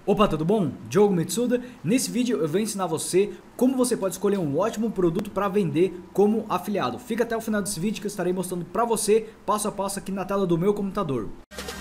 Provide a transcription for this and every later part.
Opa, tudo bom? Diogo Mitsuda. Nesse vídeo eu vou ensinar você como você pode escolher um ótimo produto para vender como afiliado. Fica até o final desse vídeo que eu estarei mostrando para você passo a passo aqui na tela do meu computador.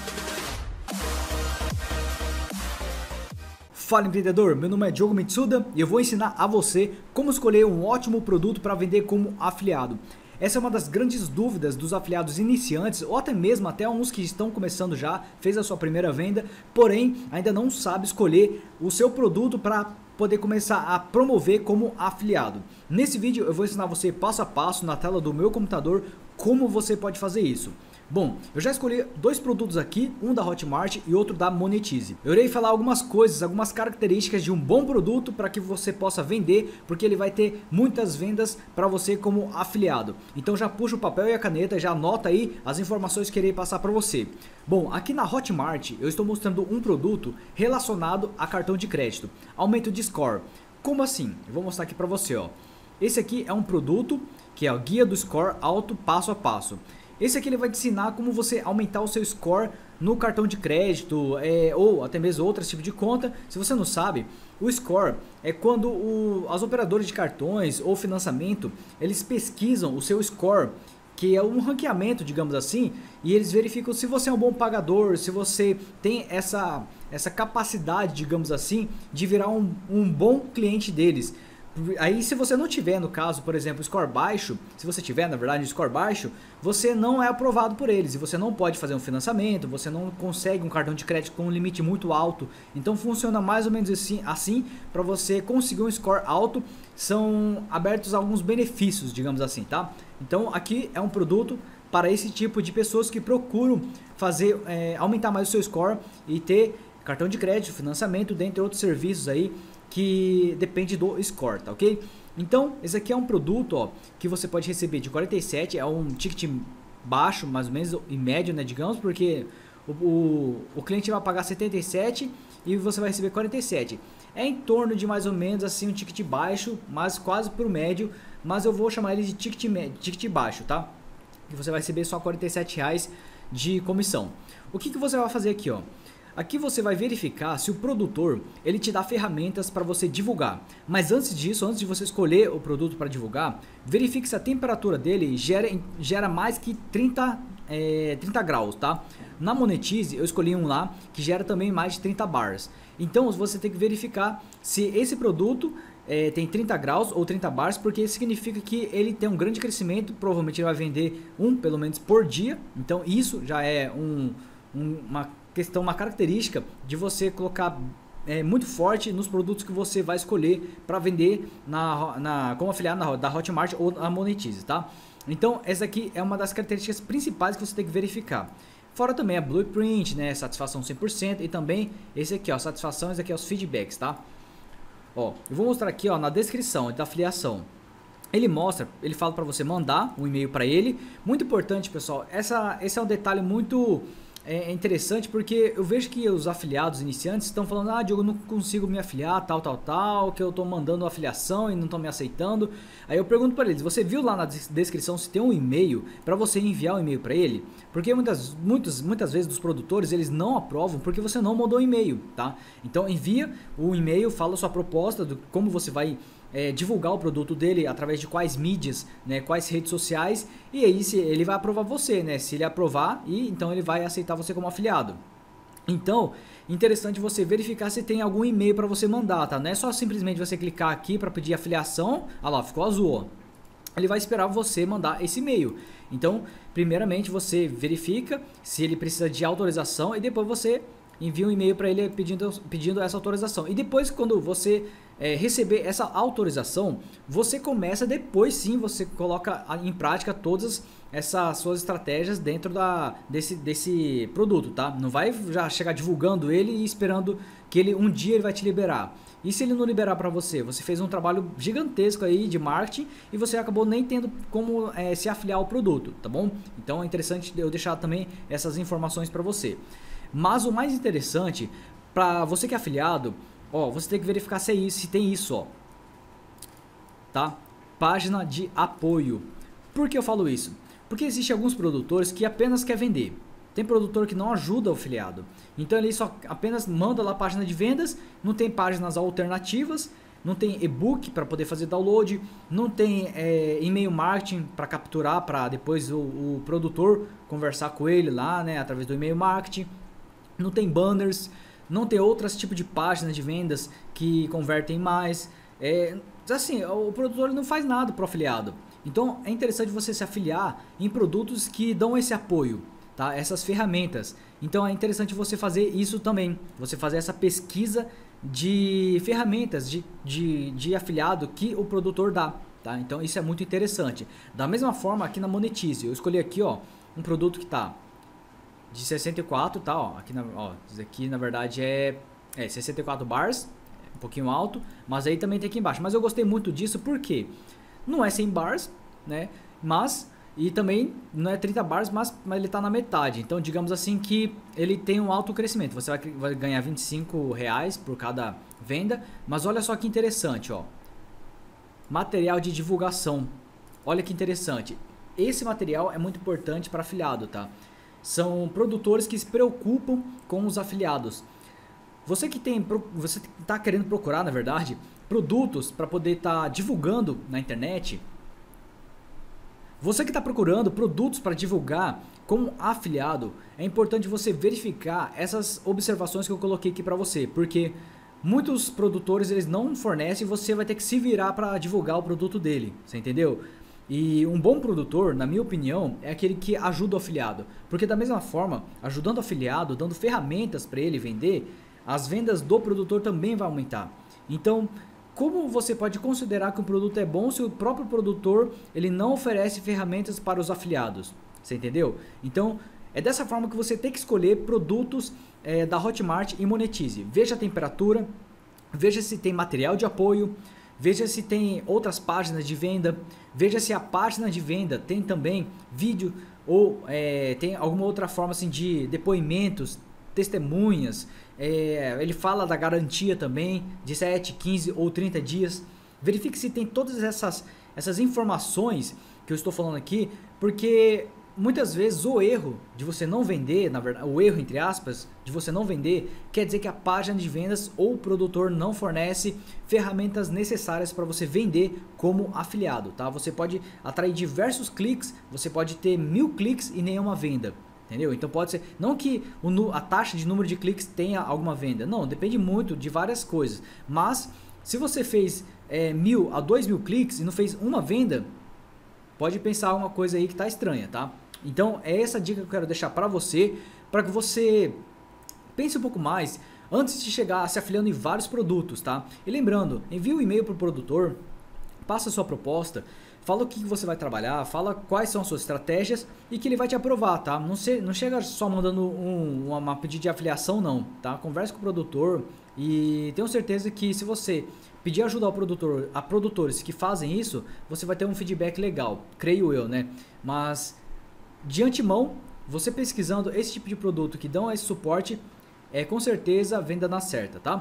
Fala empreendedor, meu nome é Diogo Mitsuda e eu vou ensinar a você como escolher um ótimo produto para vender como afiliado. Essa é uma das grandes dúvidas dos afiliados iniciantes ou até mesmo até uns que estão começando já, fez a sua primeira venda, porém ainda não sabe escolher o seu produto para poder começar a promover como afiliado. Nesse vídeo eu vou ensinar você passo a passo na tela do meu computador como você pode fazer isso. Bom, eu já escolhi dois produtos aqui, um da Hotmart e outro da Monetize. Eu irei falar algumas coisas, algumas características de um bom produto para que você possa vender, porque ele vai ter muitas vendas para você como afiliado. Então já puxa o papel e a caneta, já anota aí as informações que eu irei passar para você. Bom, aqui na Hotmart eu estou mostrando um produto relacionado a cartão de crédito, aumento de score. Como assim? Eu vou mostrar aqui para você, ó. Esse aqui é um produto que é o Guia do Score Alto Passo a Passo. Esse aqui ele vai te ensinar como você aumentar o seu score no cartão de crédito ou até mesmo outros tipos de conta. Se você não sabe, o score é quando as operadoras de cartões ou financiamento, eles pesquisam o seu score, que é um ranqueamento, digamos assim, e eles verificam se você é um bom pagador, se você tem essa capacidade, digamos assim, de virar um bom cliente deles. Aí se você não tiver, no caso, por exemplo, score baixo, se você tiver, na verdade, um score baixo, você não é aprovado por eles e você não pode fazer um financiamento, você não consegue um cartão de crédito com um limite muito alto. Então funciona mais ou menos assim para você conseguir um score alto, são abertos alguns benefícios, digamos assim, tá? Então aqui é um produto para esse tipo de pessoas que procuram fazer, aumentar mais o seu score e ter cartão de crédito, financiamento, dentre outros serviços aí que depende do score, tá ok? Então, esse aqui é um produto, ó, que você pode receber de 47, é um ticket baixo, mais ou menos, e médio, né, digamos, porque o cliente vai pagar 77 e você vai receber 47. É em torno de mais ou menos assim um ticket baixo, mas quase pro médio, mas eu vou chamar ele de ticket baixo, tá? E você vai receber só R$47 de comissão. O que você vai fazer aqui, ó? Aqui você vai verificar se o produtor ele te dá ferramentas para você divulgar. Mas antes disso, antes de você escolher o produto para divulgar, verifique se a temperatura dele gera mais que 30 graus, tá? Na Monetize eu escolhi um lá que gera também mais de 30 bars. Então você tem que verificar se esse produto tem 30 graus ou 30 bars, porque isso significa que ele tem um grande crescimento, provavelmente ele vai vender pelo menos por dia. Então isso já é uma característica de você colocar muito forte nos produtos que você vai escolher para vender como afiliado da Hotmart ou na Monetize, tá? Então essa aqui é uma das características principais que você tem que verificar. Fora também a Blueprint, né, satisfação 100%, e também esse aqui, ó, satisfação, esse aqui é os feedbacks, tá? Ó, eu vou mostrar aqui, ó, na descrição da afiliação. Ele fala para você mandar um e-mail para ele. Muito importante, pessoal, esse é um detalhe muito interessante, porque eu vejo que os afiliados iniciantes estão falando: ah, Diogo, eu não consigo me afiliar, tal, que eu estou mandando afiliação e não estão me aceitando. Aí eu pergunto para eles: você viu lá na descrição se tem um e-mail para você enviar um e-mail para ele? Porque muitas vezes dos produtores eles não aprovam porque você não mandou e-mail, tá? Então envia o e-mail, fala a sua proposta, como você vai divulgar o produto dele, através de quais mídias, né, quais redes sociais, e aí ele vai aprovar você, né? Se ele aprovar, então ele vai aceitar você como afiliado. Então, interessante você verificar se tem algum e-mail para você mandar, tá? Não é só simplesmente você clicar aqui para pedir afiliação, ah lá, ficou azul, ó. Ele vai esperar você mandar esse e-mail. Então, primeiramente você verifica se ele precisa de autorização e depois você envia um e-mail para ele pedindo essa autorização. E depois, quando você receber essa autorização, você começa, depois sim você coloca em prática todas essas suas estratégias dentro desse produto, tá? Não vai já chegar divulgando ele e esperando que um dia ele vai te liberar. E se ele não liberar para você? Você fez um trabalho gigantesco aí de marketing e você acabou nem tendo como se afiliar ao produto, tá bom? Então é interessante eu deixar também essas informações para você. Mas o mais interessante, para você que é afiliado, ó, você tem que verificar se tem isso, ó, tá? Página de apoio. Por que eu falo isso? Porque existem alguns produtores que apenas quer vender, tem produtor que não ajuda o afiliado. Então ele só apenas manda lá a página de vendas, não tem páginas alternativas, não tem e-book para poder fazer download, não tem e-mail marketing para capturar, para depois o produtor conversar com ele lá, né, através do e-mail marketing, não tem banners, não tem outros tipos de páginas de vendas que convertem mais. Assim, o produtor não faz nada para o afiliado. Então é interessante você se afiliar em produtos que dão esse apoio, tá? Essas ferramentas. Então é interessante você fazer isso também, você fazer essa pesquisa de ferramentas de afiliado que o produtor dá, tá? Então isso é muito interessante. Da mesma forma aqui na Monetize, eu escolhi aqui, ó, um produto que tá de 64, tá? Ó, aqui isso aqui na verdade é 64 bars, um pouquinho alto, mas aí também tem aqui embaixo. Mas eu gostei muito disso porque não é 100 bars, né? E também não é 30 bars, mas ele está na metade. Então, digamos assim que ele tem um alto crescimento. Você vai ganhar R$25 por cada venda. Mas olha só que interessante, ó. Material de divulgação. Olha que interessante. Esse material é muito importante para afiliado, tá? São produtores que se preocupam com os afiliados. Você está querendo procurar, na verdade, produtos para poder estar divulgando na internet. Você que está procurando produtos para divulgar como afiliado, é importante você verificar essas observações que eu coloquei aqui para você, porque muitos produtores eles não fornecem e você vai ter que se virar para divulgar o produto dele, você entendeu? E um bom produtor, na minha opinião, é aquele que ajuda o afiliado, porque da mesma forma, ajudando o afiliado, dando ferramentas para ele vender, as vendas do produtor também vão aumentar. Então, como você pode considerar que um produto é bom se o próprio produtor ele não oferece ferramentas para os afiliados? Você entendeu? Então, é dessa forma que você tem que escolher produtos da Hotmart e Monetize. Veja a temperatura, veja se tem material de apoio, veja se tem outras páginas de venda, veja se a página de venda tem também vídeo ou tem alguma outra forma assim, de depoimentos, testemunhas. Ele fala da garantia também de 7, 15 ou 30 dias. Verifique se tem todas essas informações que eu estou falando aqui, porque muitas vezes o erro de você não vender, na verdade, o erro entre aspas de você não vender, quer dizer que a página de vendas ou o produtor não fornece ferramentas necessárias para você vender como afiliado, tá? Você pode atrair diversos cliques, você pode ter 1000 cliques e nenhuma venda. Entendeu? Então pode ser, não que a taxa de número de cliques tenha alguma venda, não, depende muito de várias coisas, mas se você fez 1000 a 2000 cliques e não fez uma venda, pode pensar uma coisa aí que está estranha, tá? Então é essa dica que eu quero deixar para que você pense um pouco mais antes de chegar se afiliando em vários produtos, tá? E lembrando, envie um e-mail para o produtor, passa a sua proposta, fala o que você vai trabalhar, fala quais são as suas estratégias e que ele vai te aprovar, tá? Não chega só mandando uma pedido de afiliação não, tá? Converse com o produtor e tenho certeza que se você pedir ajuda ao produtor, a produtores que fazem isso, você vai ter um feedback legal, creio eu, né? Mas de antemão, você pesquisando esse tipo de produto que dão esse suporte, com certeza a venda dá certa, tá?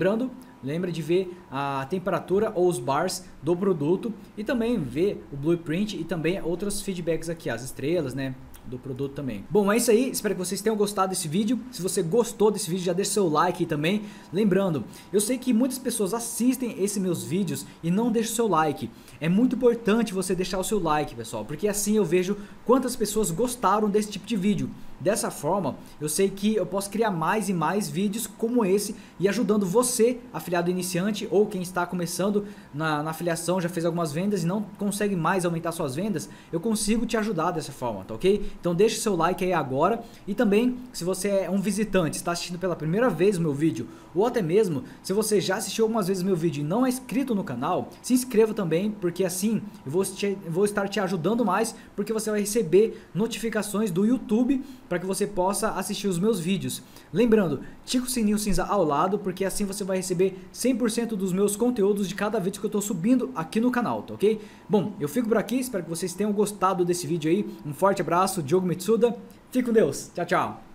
Lembra de ver a temperatura ou os bars do produto e também ver o blueprint e também outros feedbacks aqui, as estrelas, né, do produto também. Bom, é isso aí, espero que vocês tenham gostado desse vídeo. Se você gostou desse vídeo, já deixa seu like aí também. Lembrando, eu sei que muitas pessoas assistem esses meus vídeos e não deixam seu like. É muito importante você deixar o seu like, pessoal, porque assim eu vejo quantas pessoas gostaram desse tipo de vídeo. Dessa forma, eu sei que eu posso criar mais e mais vídeos como esse e ajudando você, afiliado iniciante ou quem está começando na afiliação, já fez algumas vendas e não consegue mais aumentar suas vendas, eu consigo te ajudar dessa forma, tá ok? Então deixe seu like aí agora e também se você é um visitante, está assistindo pela primeira vez o meu vídeo ou até mesmo se você já assistiu algumas vezes o meu vídeo e não é inscrito no canal, se inscreva também, porque assim eu vou estar te ajudando mais, porque você vai receber notificações do YouTube para que você possa assistir os meus vídeos. Lembrando, tica o sininho cinza ao lado, porque assim você vai receber 100% dos meus conteúdos de cada vídeo que eu estou subindo aqui no canal, tá ok? Bom, eu fico por aqui, espero que vocês tenham gostado desse vídeo aí. Um forte abraço, Diogo Mitsuda. Fique com Deus. Tchau, tchau.